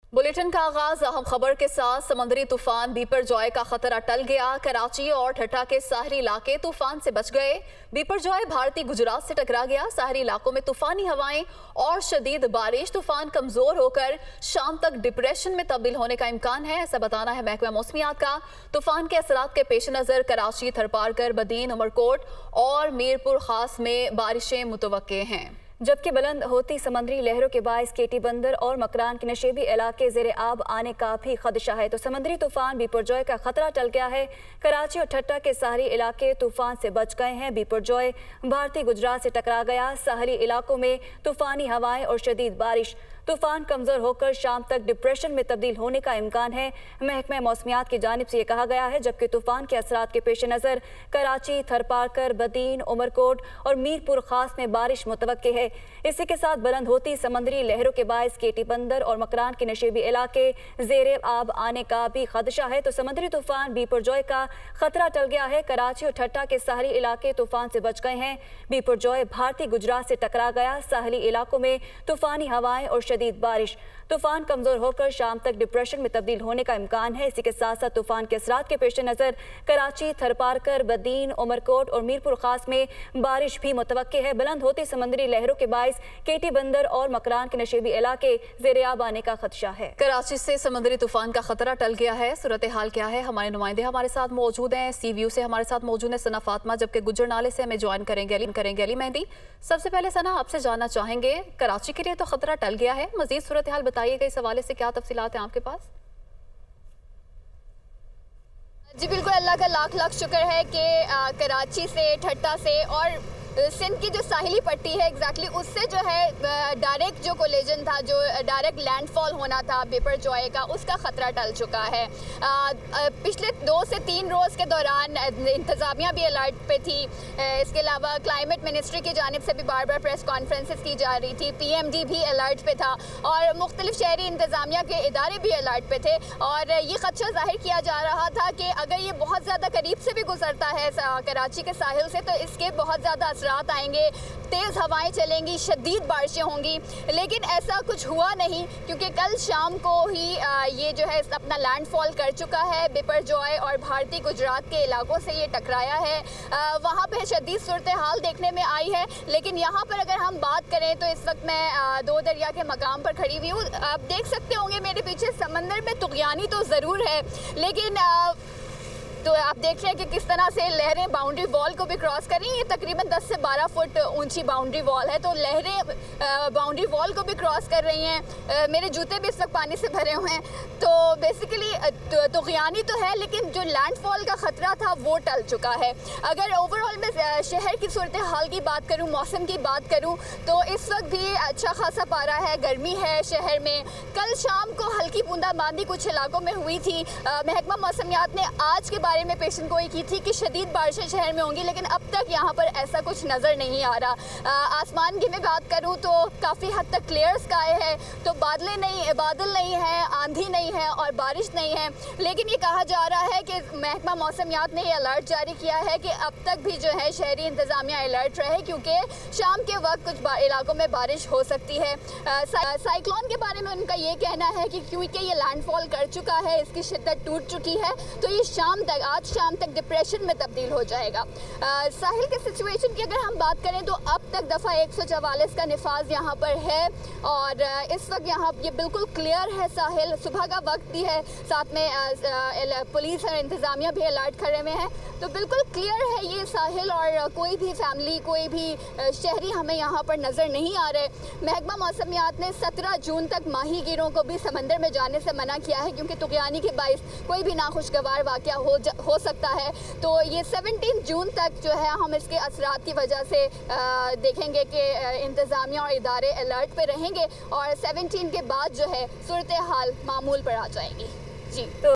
Bulletin का आगाज अहम खबर के साथ। समंदरी तूफान बिपरजॉय का खतरा टल गया। कराची और ठट्टा के साहरी इलाके तूफान से बच गए। बिपरजॉय भारतीय गुजरात से टकरा गया। साहरी इलाकों में तूफानी हवाएं और शदीद बारिश। तूफान कमजोर होकर शाम तक डिप्रेशन में तब्दील होने का इम्कान है, ऐसा बताना है महकमा मौसमियात का। तूफान के असरात के पेश नजर कराची, थरपारकर, बदीन, उमरकोट और मीरपुर खास में बारिशें मुतवक्के हैं, जबकि बुलंद होती समंदरी लहरों के बायस केटी बंदर और मकरान के नशेबी इलाके ज़ेरे आब आने का भी खदशा है। तो समंदरी तूफान बिपरजॉय का खतरा टल गया है। कराची और ठट्टा के साहरी इलाके तूफान से बच गए हैं। बिपरजॉय भारतीय गुजरात से टकरा गया। साहरी इलाकों में तूफानी हवाएं और शदीद बारिश। तूफान कमजोर होकर शाम तक डिप्रेशन में तब्दील होने का इम्कान है, महकमा मौसमियात की जानिब से यह कहा गया है। जबकि तूफान के असरात के पेश नज़र कराची, थरपारकर, बदीन, उमरकोट और मीरपुर खास में बारिश मुतवक्के है। इसी के साथ बुलंद होती समंदरी लहरों के बायस केटी बंदर और मकरान के नशेबी इलाके ज़ेरे आब आने का भी खदशा है। तो समंदरी तूफान बिपरजॉय का खतरा टल गया है। कराची और ठट्टा के साहरी इलाके तूफान से बच गए हैं। बिपरजॉय भारतीय गुजरात से टकरा गया। साहली इलाकों में तूफानी हवाएं और शदीद बारिश। तूफान कमजोर होकर शाम तक डिप्रेशन में तब्दील होने का इम्कान है। इसी के साथ साथ तूफान के असरात के पेश नज़र कराची, थरपारकर, बदीन, उमरकोट और मीरपुर खास में बारिश भी मुतवक्के है। बुलंद होती समंदरी लहरों के बायस केटी बंदर और मकरान के नशेबी इलाके ज़ेरे आब आने का खदशा है। कराची से समंदरी तूफान का खतरा टल गया है। सूरत हाल क्या है, हमारे नुमाइंदे हमारे साथ मौजूद हैं। सी व्यू से हमारे साथ मौजूद है सना फातिमा, जबकि गुज्जर नाले से हमें ज्वाइन करेंगे अली मेहंदी। सबसे पहले सना, आपसे जानना चाहेंगे, कराची के लिए तो खतरा टल गया है, मजीद सूरत हाल बताइएगा, इस हवाले से क्या तफसीलात हैं आपके पास? जी बिल्कुल, अल्लाह का लाख लाख शुक्र है कि कराची से, ठट्टा से और सिंध की जो साहिली पट्टी है एग्जैक्टली उससे जो है डायरेक्ट जो कोलिजन था, जो डायरेक्ट लैंडफॉल होना था बिपरजॉय का, उसका ख़तरा टल चुका है। पिछले 2 से 3 रोज़ के दौरान इंतज़ामिया भी अलर्ट पे थी। इसके अलावा क्लाइमेट मिनिस्ट्री की जानिब से भी बार बार प्रेस कॉन्फ्रेंसेस की जा रही थी। PMD भी अलर्ट पे था और मुख्तलिफ शहरी इंतज़ामिया के इदारे भी अलर्ट पे थे। और ये खदशा जाहिर किया जा रहा था कि अगर ये बहुत ज़्यादा करीब से भी गुजरता है कराची के साहिल से, तो इसके बहुत ज़्यादा रात आएंगे, तेज़ हवाएं चलेंगी, शदीद बारिशें होंगी। लेकिन ऐसा कुछ हुआ नहीं, क्योंकि कल शाम को ही ये जो है अपना लैंडफॉल कर चुका है बिपरजॉय और भारतीय गुजरात के इलाकों से ये टकराया है। वहाँ पे शदीद सूरत हाल देखने में आई है। लेकिन यहाँ पर अगर हम बात करें तो इस वक्त मैं 2 दरिया के मकाम पर खड़ी हुई हूँ। आप देख सकते होंगे मेरे पीछे समंदर में तुग़यानी तो ज़रूर है, लेकिन तो आप देख रहे हैं कि किस तरह से लहरें बाउंड्री वॉल को भी क्रॉस कर रही हैं। ये तकरीबन 10 से 12 फुट ऊंची बाउंड्री वॉल है, तो लहरें बाउंड्री वॉल को भी क्रॉस कर रही हैं। मेरे जूते भी इस वक्त पानी से भरे हुए हैं। तो बेसिकली तुग़यानी तो है, लेकिन जो लैंडफॉल का ख़तरा था वो टल चुका है। अगर ओवरऑल में शहर की सूरत हाल की बात करूँ, मौसम की बात करूँ, तो इस वक्त भी अच्छा खासा पारा है, गर्मी है शहर में। कल शाम को हल्की बूंदाबांदी कुछ इलाकों में हुई थी। महकमा मौसमियात ने आज के बारे में पेशन गोई की थी कि शदीद बारिशें शहर में होंगी, लेकिन अब तक यहाँ पर ऐसा कुछ नज़र नहीं आ रहा। आसमान की मैं बात करूँ तो काफ़ी हद तक क्लियर स्काई है, तो बादल नहीं है, आंधी नहीं है और बारिश नहीं है। लेकिन ये कहा जा रहा है कि महकमा मौसमियात ने ये अलर्ट जारी किया है कि अब तक भी जो है शहरी इंतज़ामिया अलर्ट रहे, क्योंकि शाम के वक्त कुछ इलाकों में बारिश हो सकती है। साइक्लोन के बारे में उनका ये कहना है कि क्योंकि ये लैंडफॉल कर चुका है, इसकी शिद्दत टूट चुकी है, तो ये आज शाम तक डिप्रेशन में तब्दील हो जाएगा। साहिल के सिचुएशन की अगर हम बात करें तो अब तक दफ़ा 144 का निफाज यहाँ पर है और इस वक्त यहाँ ये बिल्कुल क्लियर है साहिल। सुबह का वक्त भी है, साथ में पुलिस और इंतज़ामिया भी अलर्ट करे हुए हैं, तो बिल्कुल क्लियर है ये साहिल और कोई भी फैमिली, कोई भी शहरी हमें यहाँ पर नज़र नहीं आ रहे। महकमा मौसमियात ने 17 जून तक माहीगीरों को भी समंदर में जाने से मना किया है, क्योंकि तुग़यानी के बाइस कोई भी नाखुशगवार वाक़या हो सकता है। तो ये 17 जून तक जो है हम इसके असरात की वजह से देखेंगे कि इंतज़ामिया और इदारे अलर्ट पे रहेंगे और 17 के बाद जो है सूरत हाल मामूल पर आ जाएंगी। जी।